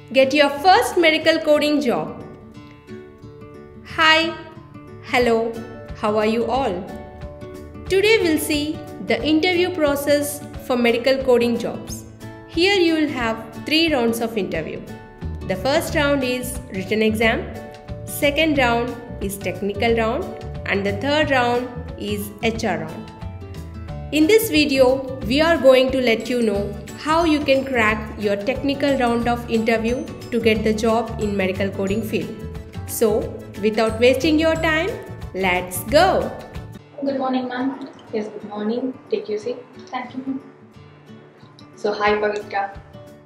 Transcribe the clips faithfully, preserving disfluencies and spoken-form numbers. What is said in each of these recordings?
Get your first medical coding job. Hi, hello, how are you all? Today we'll see the interview process for medical coding jobs. Here you will have three rounds of interview. The first round is written exam, second round is technical round, and the third round is H R round. In this video, we are going to let you know how you can crack your technical round of interview to get the job in medical coding field. So, without wasting your time, let's go! Good morning, ma'am. Yes, good morning. Take your seat. Thank you, ma'am. So, hi Pavitra.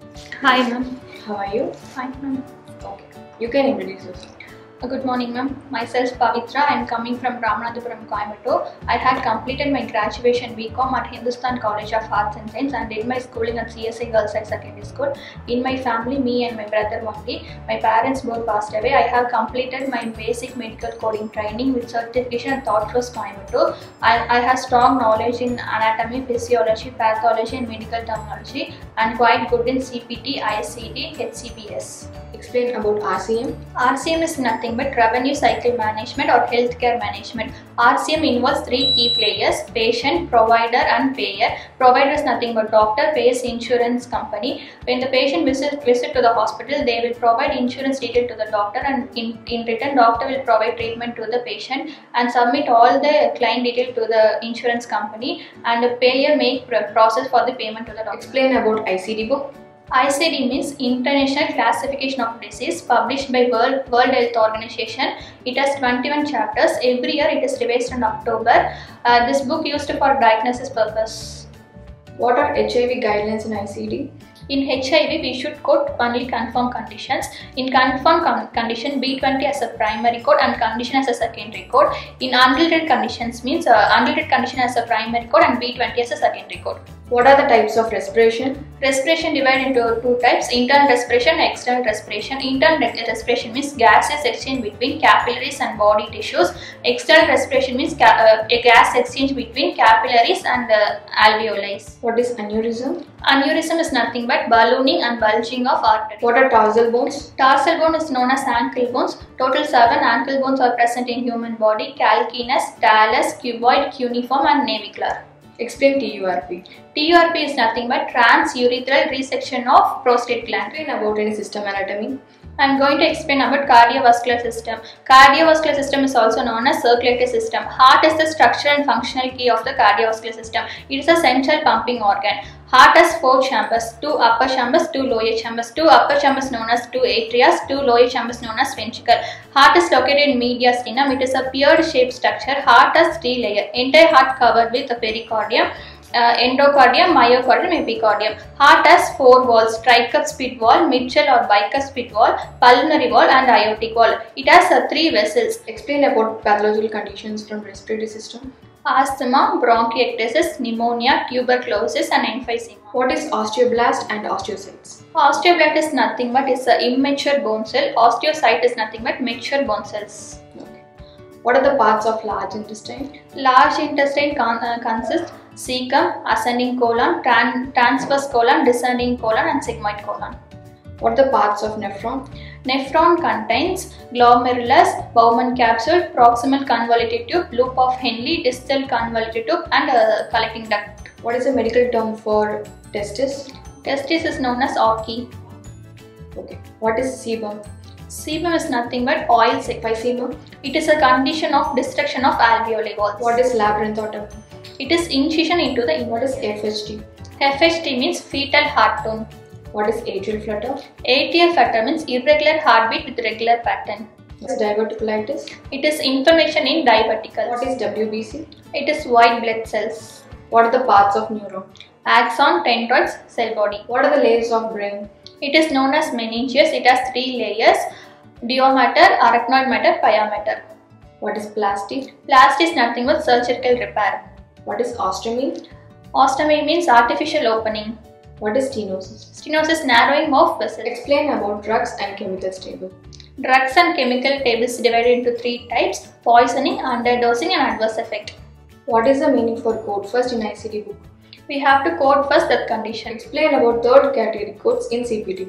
Hi, ma'am. How are you? Fine, ma'am. Okay. You can introduce yourself. Uh, good morning, ma'am. Myself, Pavitra. I am coming from Ramanathapuram, Coimbatore. I had completed my graduation B Com at Hindustan College of Arts and Science and did my schooling at C S I Girls High Secondary School. In my family, me and my brother only. My parents both passed away. I have completed my basic medical coding training with certification at ThoughtFirst, Coimbatore. I, I have strong knowledge in anatomy, physiology, pathology and medical terminology and quite good in C P T, I C D, H C P S. Explain about R C M. R C M is nothing but revenue cycle management or healthcare management. R C M involves three key players: patient, provider and payer. Provider is nothing but doctor, pays insurance company. When the patient visit, visit to the hospital, they will provide insurance detail to the doctor, and in, in return doctor will provide treatment to the patient and submit all the client detail to the insurance company, and the payer make process for the payment to the doctor. Explain about I C D book. I C D means International Classification of Disease, published by World, World Health Organization. It has twenty-one chapters. Every year it is revised in October. Uh, this book used for diagnosis purpose. What are H I V guidelines in I C D? In H I V, we should code only confirmed conditions. In confirmed con condition, B twenty as a primary code and condition as a secondary code. In unrelated conditions means uh, unrelated condition as a primary code and B twenty as a secondary code. What are the types of respiration? Respiration divided into two types: internal respiration and external respiration. Internal respiration means gases exchange between capillaries and body tissues. External respiration means uh, a gas exchange between capillaries and uh, alveoli. What is aneurysm? Aneurysm is nothing but ballooning and bulging of arteries. What are tarsal bones? Tarsal bone is known as ankle bones. Total seven ankle bones are present in human body: calcaneus, talus, cuboid, cuneiform and navicular. Explain T U R P. T U R P is nothing but transurethral resection of prostate gland. Explain about any system anatomy. I am going to explain about cardiovascular system. Cardiovascular system is also known as circulatory system. Heart is the structure and functional key of the cardiovascular system. It is a central pumping organ. Heart has four chambers, two upper chambers, two lower chambers. Two upper chambers known as two atria, two lower chambers known as ventricle. Heart is located in mediastinum. It is a pear-shaped structure. Heart has three layers. Entire heart covered with a pericardium. Uh, endocardium, myocardium, epicardium. Heart has four walls: tricuspid wall, mitral or bicuspid wall, pulmonary wall and aortic wall. It has uh, three vessels. Explain about pathological conditions from respiratory system. Asthma, bronchiectasis, pneumonia, tuberculosis and emphysema. What is osteoblast and osteocytes? Osteoblast is nothing but it's an immature bone cell. Osteocyte is nothing but mature bone cells. Okay. What are the parts of large intestine? Large intestine con uh, consists cecum, ascending colon, tran transverse colon, descending colon and sigmoid colon. What are the parts of nephron? Nephron contains glomerulus, Bowman capsule, proximal convoluted tube, loop of Henle, distal convoluted tube and uh, collecting duct. What is the medical term for testis? Testis is known as orchi. Okay. What is sebum? Sebum is nothing but oil Emphysema. It is a condition of destruction of alveoli walls. What is labyrinthotomy? It is incision into the What is F H T? F H T means fetal heart tone. What is atrial flutter? Atrial flutter means irregular heartbeat with regular pattern. What is diverticulitis? It is inflammation in diverticles. What is W B C? It is white blood cells. What are the parts of neuron? Axon, dendrites, cell body. What are the layers of brain? It is known as meninges. It has three layers: deo mater, arachnoid mater, pia mater. What is plasty? Plasty is nothing but surgical repair. What is ostomy? Ostomy means artificial opening. What is stenosis? Stenosis, narrowing of vessels. Explain about drugs and chemicals table. Drugs and chemical tables divided into three types: poisoning, underdosing and adverse effect. What is the meaning for code first in I C D book? We have to code first that condition. Explain about third category codes in C P T book.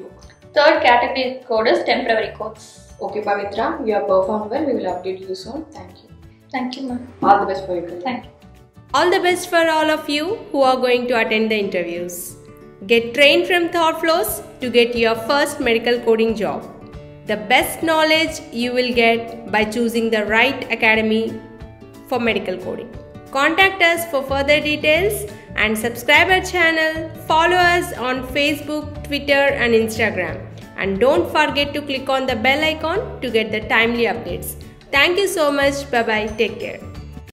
Third category code is temporary codes. Okay, Pavitra, you have performed well. We will update you soon. Thank you. Thank you, ma'am. All the best for your career. Thank you. All the best for all of you who are going to attend the interviews. Get trained from ThoughtFlows to get your first medical coding job. The best knowledge you will get by choosing the right academy for medical coding. Contact us for further details and subscribe our channel. Follow us on Facebook, Twitter and Instagram. And don't forget to click on the bell icon to get the timely updates. Thank you so much. Bye bye. Take care.